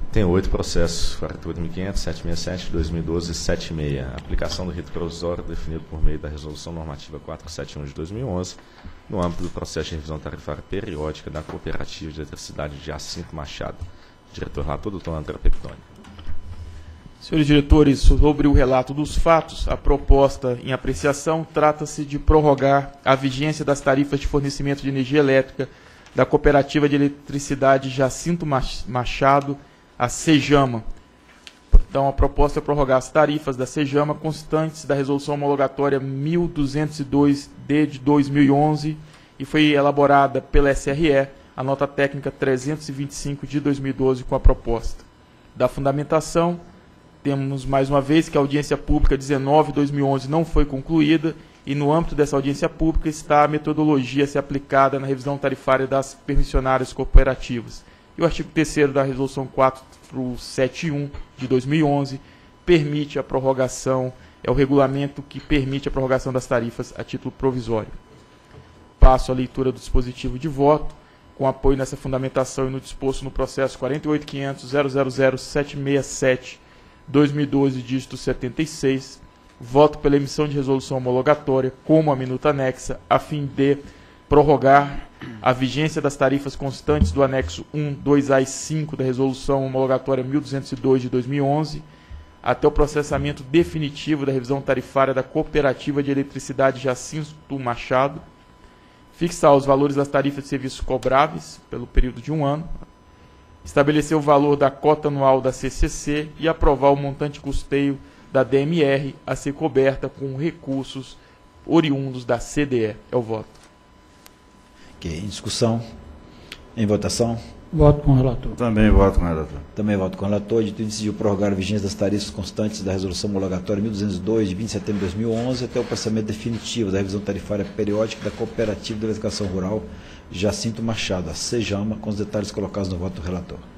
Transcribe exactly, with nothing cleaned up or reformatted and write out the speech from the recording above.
Tem oito processos, quarenta e oito mil e quinhentos, setecentos e sessenta e sete, dois mil e doze e setenta e seis. Aplicação do rito provisório definido por meio da Resolução Normativa quatrocentos e setenta e um de dois mil e onze, no âmbito do processo de revisão tarifária periódica da Cooperativa de Eletricidade de Jacinto Machado. Diretor relator, doutor André Pepitone. Senhores diretores, sobre o relato dos fatos, a proposta em apreciação trata-se de prorrogar a vigência das tarifas de fornecimento de energia elétrica da Cooperativa de Eletricidade Jacinto Machado, a Cejama. Então, a proposta é prorrogar as tarifas da Cejama constantes da Resolução Homologatória mil duzentos e dois D de dois mil e onze e foi elaborada pela S R E, a nota técnica trezentos e vinte e cinco de dois mil e doze com a proposta. Da fundamentação, temos mais uma vez que a audiência pública dezenove de dois mil e onze não foi concluída e no âmbito dessa audiência pública está a metodologia a ser aplicada na revisão tarifária das permissionárias cooperativas. E o artigo terceiro da Resolução quatrocentos e setenta e um de dois mil e onze permite a prorrogação, é o regulamento que permite a prorrogação das tarifas a título provisório. Passo a leitura do dispositivo de voto, com apoio nessa fundamentação e no disposto no processo quarenta e oito mil e quinhentos, zero zero zero, setecentos e sessenta e sete, dois mil e doze, dígito setenta e seis, voto pela emissão de resolução homologatória como a minuta anexa, a fim de prorrogar a vigência das tarifas constantes do anexo um, dois A e cinco da Resolução Homologatória mil duzentos e dois de dois mil e onze, até o processamento definitivo da revisão tarifária da Cooperativa de Eletricidade Jacinto Machado, fixar os valores das tarifas de serviços cobráveis pelo período de um ano, estabelecer o valor da cota anual da C C C e aprovar o montante de custeio da D M R a ser coberta com recursos oriundos da C D E. É o voto. Ok, em discussão, em votação. Voto com o relator. Também voto com o relator. Também voto com o relator. De tudo decidiu prorrogar a vigência das tarifas constantes da Resolução Homologatória mil duzentos e dois, de vinte de setembro de dois mil e onze, até o processamento definitivo da revisão tarifária periódica da Cooperativa de Eletrificação Rural Jacinto Machado, a Cejama, com os detalhes colocados no voto do relator.